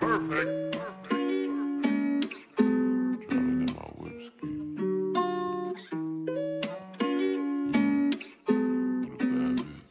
Driving in my whipski. With a bad bitch.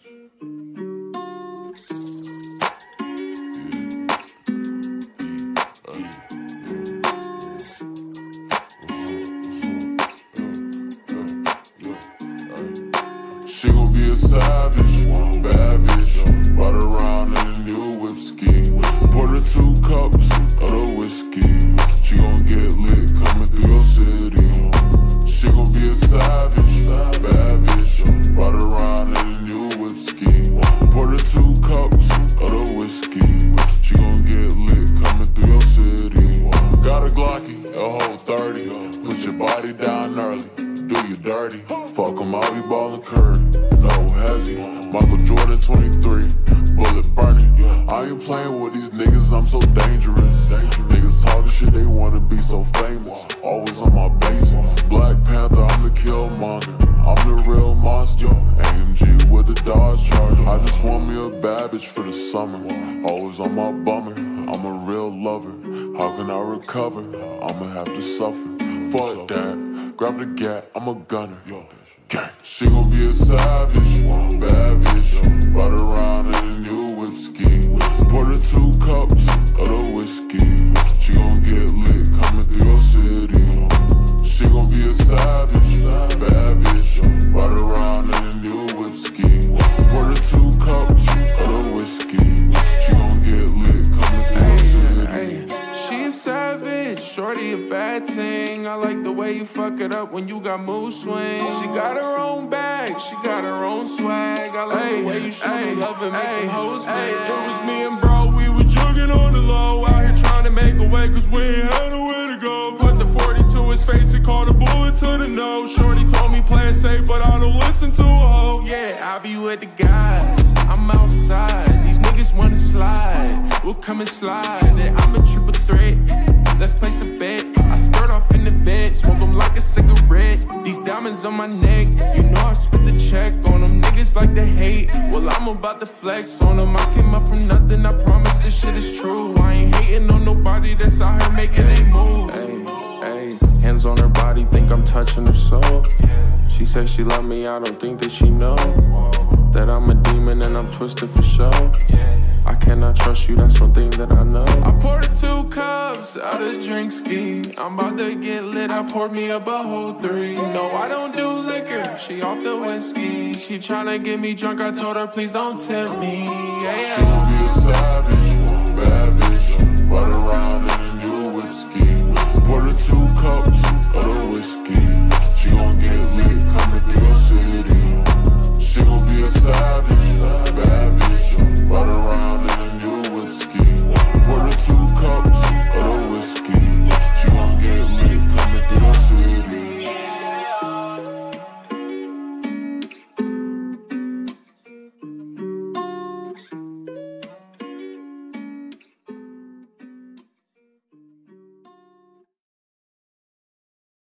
She gon' be a savage, bad bitch. Ride around in a new whipski. Pour her 2 cups of the whiskey. She gon' get lit coming through your city. She gon' be a savage, bad bitch. Ride around in a new whipski. Pour her 2 cups of the whiskey. She gon' get lit coming through your city. Got a Glocky, a whole 30. Put your body down early, do you dirty. Fuck 'em, I'll be ballin' curry, no hezzy. Michael Jordan 23, bullet burning. I ain't playing with these niggas, I'm so dangerous. Niggas talking shit, they wanna be so famous. Always on my base. Black Panther, I'm the killmonger. I'm the real monster. AMG with the Dodge Charger. I just want me a bad bitch for the summer. Always on my bummer, I'm a real lover. How can I recover? I'ma have to suffer. Fuck that, grab the gat, I'm a gunner. Gang. She gon' be a savage, bad bitch. Ride around in a new whipski. Pour her 2 cups of the whiskey. She gon' get lit coming through your city. She gon' be a savage, bad bitch. Ride around in a new whipski. Pour her 2 cups of the whiskey. She gon' get lit coming through your city. She a savage, shorty a bad thing. I like the way you fuck it up when you got mood swings. She got her own bag, she got her own swag. I like the way you show me love and make the hoes mad. It was me and bro, we were jugging on the low. Out here trying to make a way cause we ain't had nowhere to go. Put the 40 to his face and called a bullet to the nose. Shorty told me play it safe, but I don't listen to a hoe. Yeah, I be with the guys, I'm outside. These niggas wanna slide, we'll come and slide. And I'm a triple threat, let's place a bet. I skirt off in the bed, smoke them like a cigarette. These diamonds on my neck, you know I spit the check on them. Niggas like to hate, well I'm about to flex on them. I came up from nothing, I promise this shit is true. I ain't hating on nobody that's out here making they moves. Hey, hands on her body, think I'm touching her soul. She says she love me, I don't think that she know that I'm a demon and I'm twisted for show. I cannot trust you, that's one thing that I know. I poured her 2 cups out of drink ski. I'm about to get lit, I poured me up a whole 3. No, I don't do liquor, she off the whiskey. She tryna get me drunk, I told her please don't tempt me. She gon' be a savage, bad bitch.